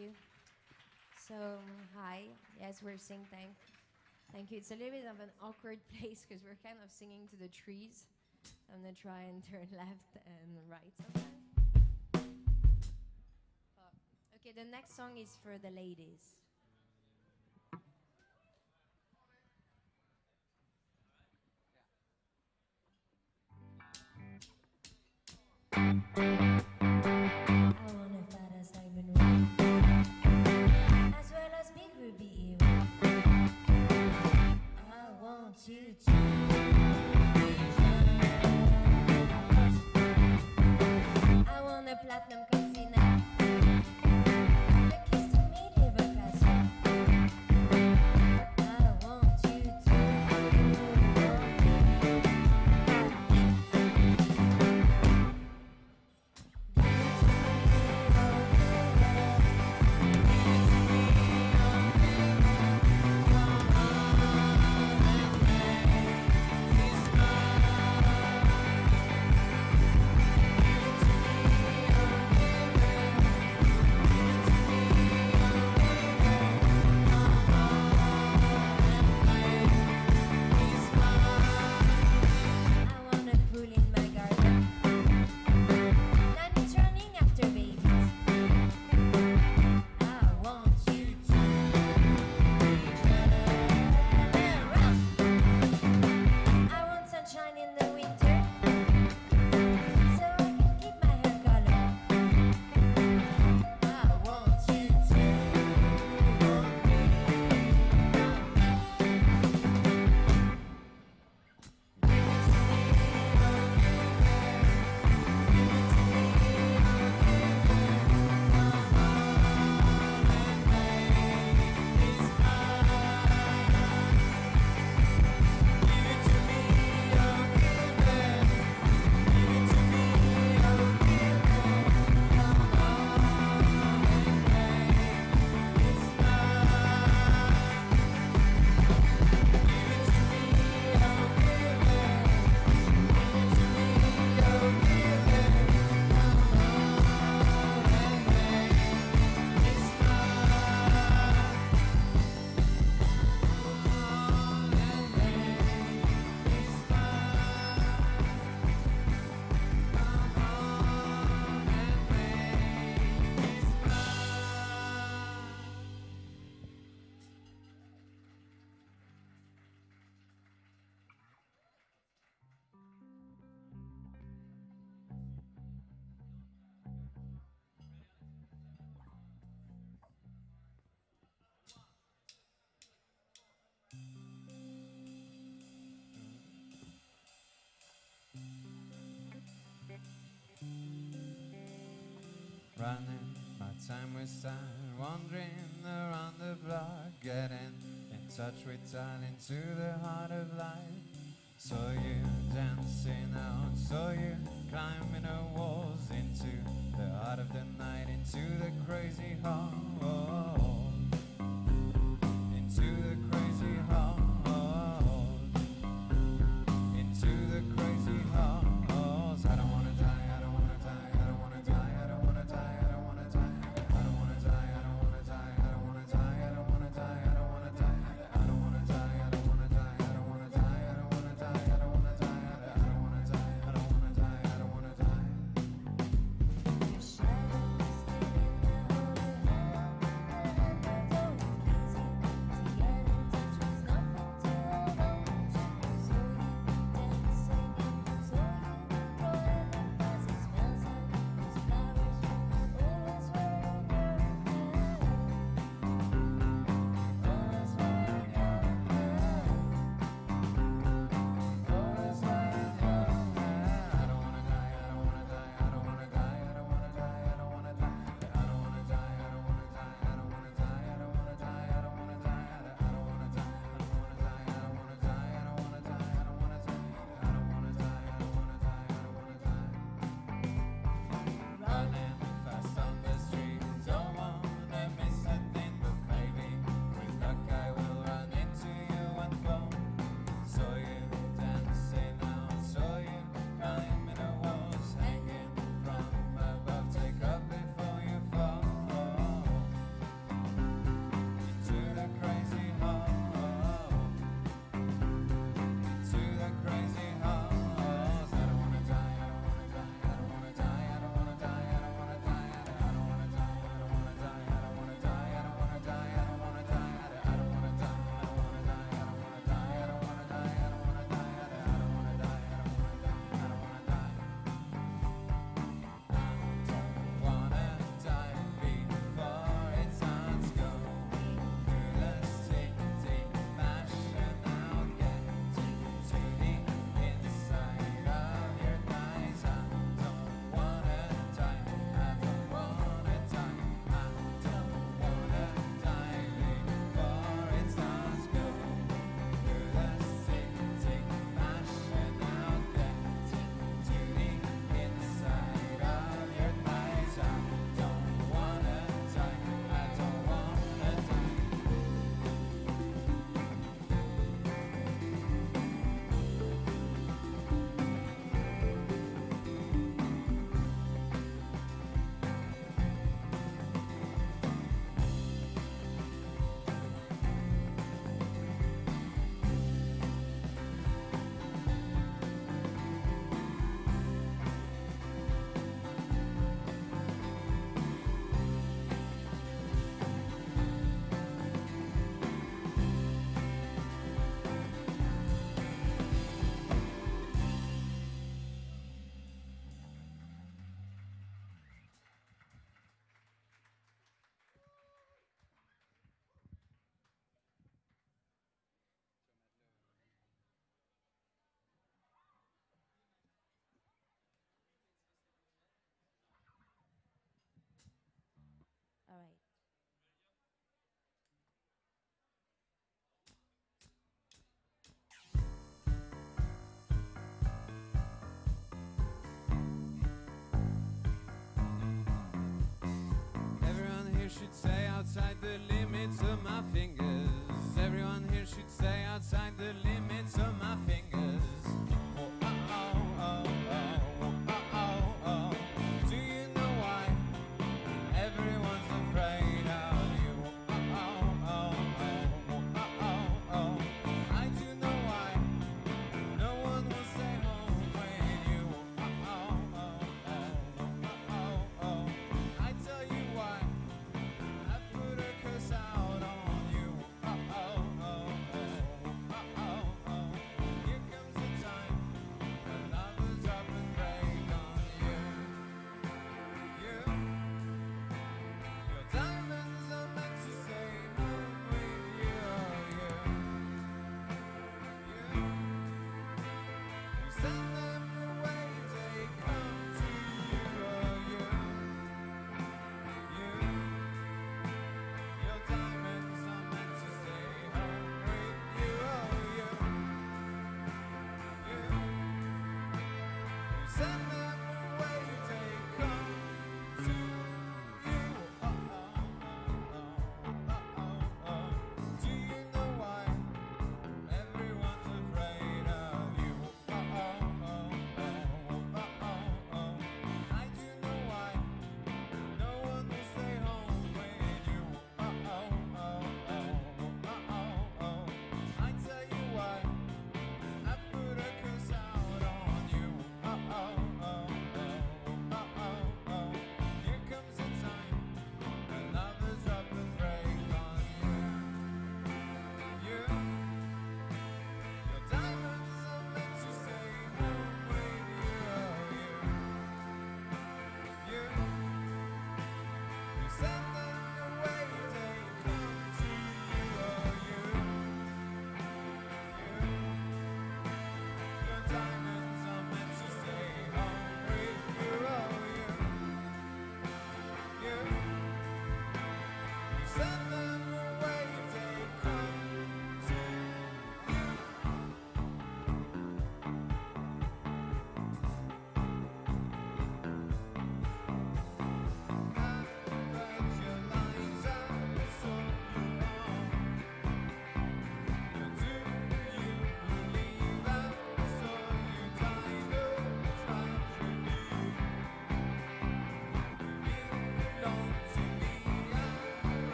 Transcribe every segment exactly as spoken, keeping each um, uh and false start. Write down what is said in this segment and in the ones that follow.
you. So, hi. Yes, we're Singtank. Thank you. It's a little bit of an awkward place because we're kind of singing to the trees. I'm going to try and turn left and right sometimes. Oh. Okay, the next song is for the ladies. Platinum Casino. The kiss to me, liver castle. I want you to. Running my time with time, wandering around the block, getting in touch with time into the heart of life. Saw you dancing out, saw you climbing the walls into the heart of the night, into the crazy hall, into the crazy hall, into the crazy halls. I don't wanna die, I don't wanna die, I don't wanna die, I don't wanna die, I don't wanna die, I don't wanna die, I don't wanna die, I don't wanna die, I don't wanna die, I don't wanna die, I don't wanna die, I don't wanna die, I don't wanna die, I don't wanna die, I don't wanna die, I don't wanna die, I don't wanna die, I don't wanna die. Your shadows in the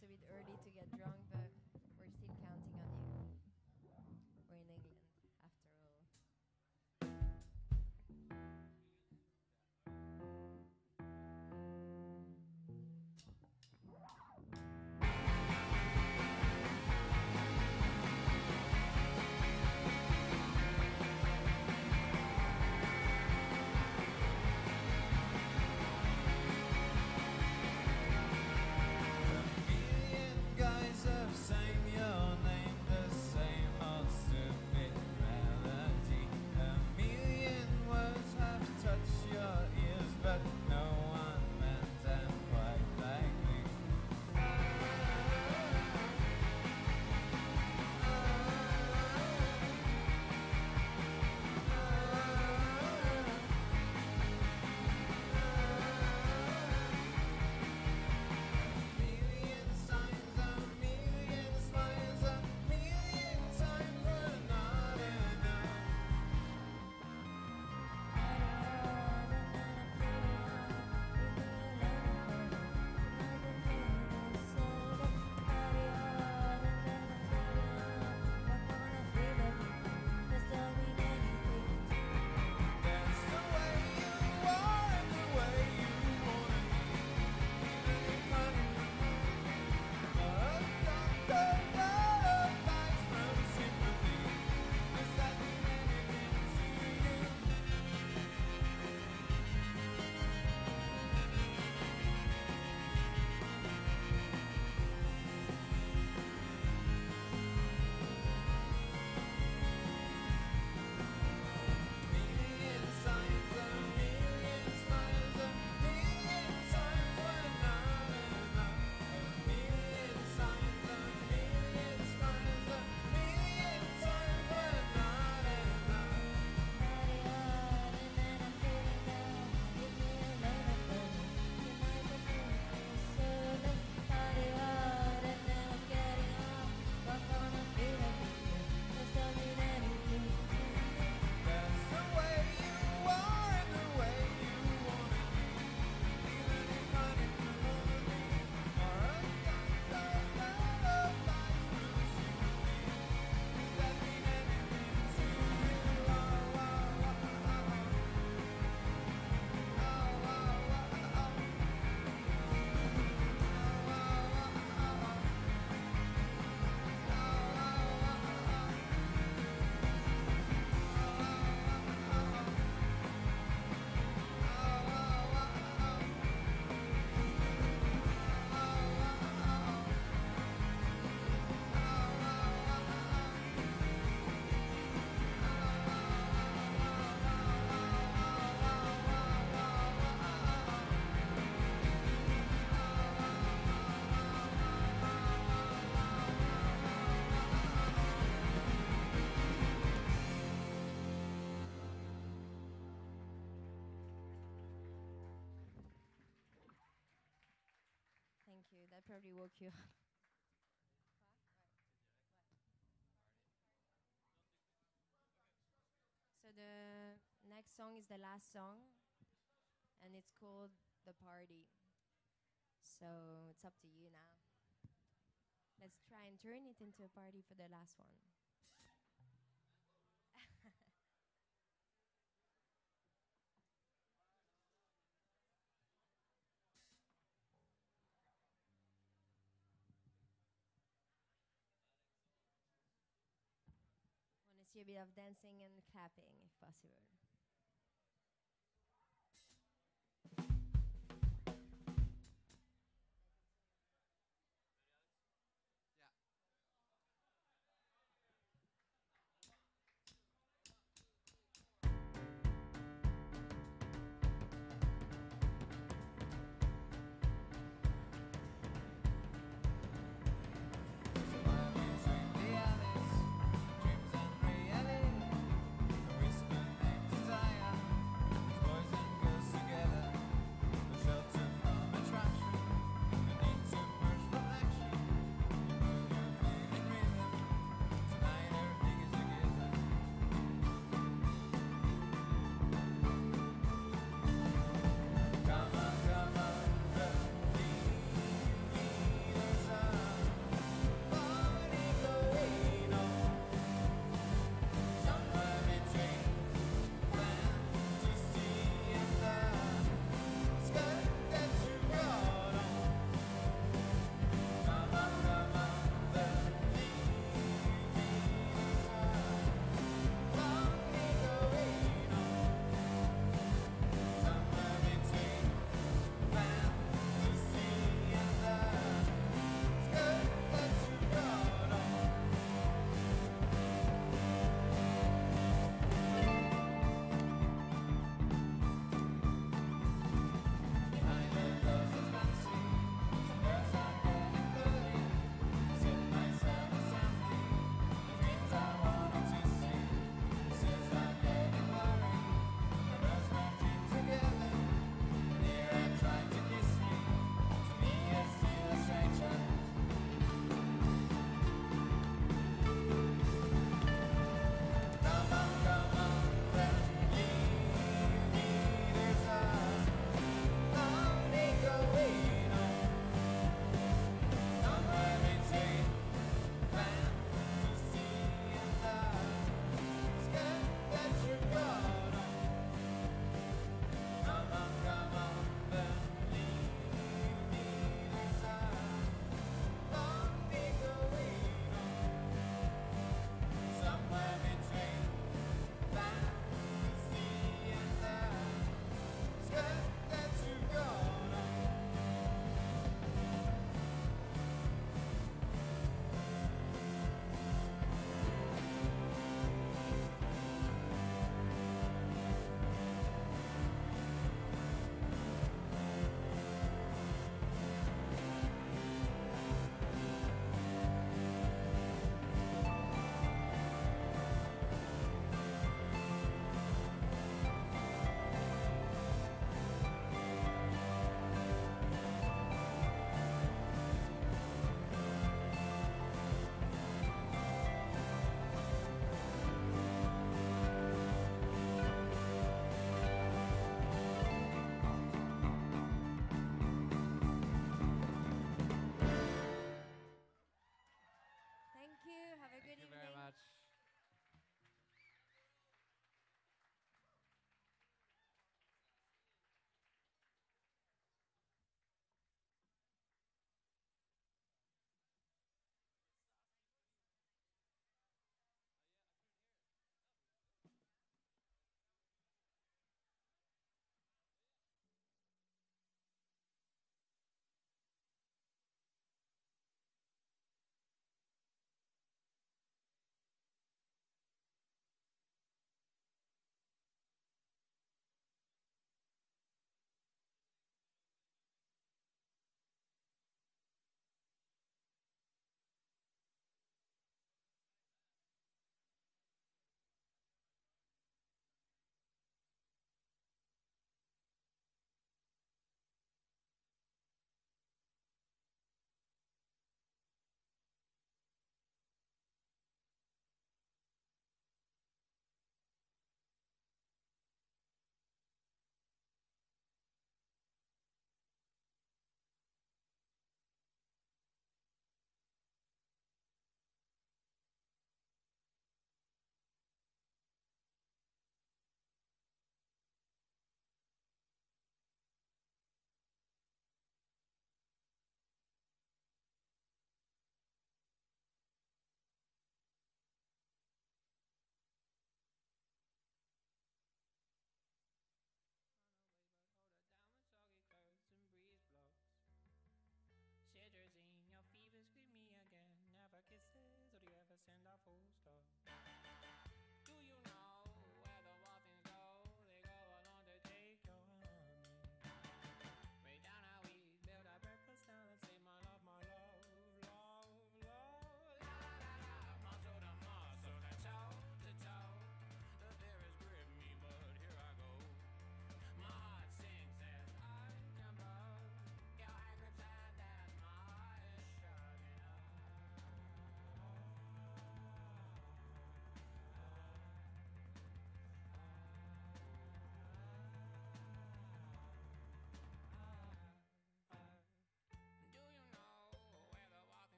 it's a bit early to get drunk, but we're still counting on you. We're in England, after all. Guys have sang your name, the same old stupid melody. A million words have touched your ears, but no one meant them quite like me. Million signs, a million smiles, a million times were not enough. That's the way you are and the way you wanna be. Even if running from home, a doctor, advice from sympathy. Does that mean anything to you? Million signs, a million smiles, a million times were not enough. A million signs, a million smiles, a million times were not enough. That's the way you are and the way you wanna be. Even if running from home, or a doctor, advice from sympathy. Does that mean anything to you? Oh, oh, oh, oh, oh, oh, oh, oh. Thank you. That probably woke you up. So the next song is the last song, and it's called "The Party." So it's up to you now. Let's try and turn it into a party for the last one. Want to see a bit of dancing and clapping, if possible. Dreams and reality, whisper names you. Have a Thank good you evening. very much.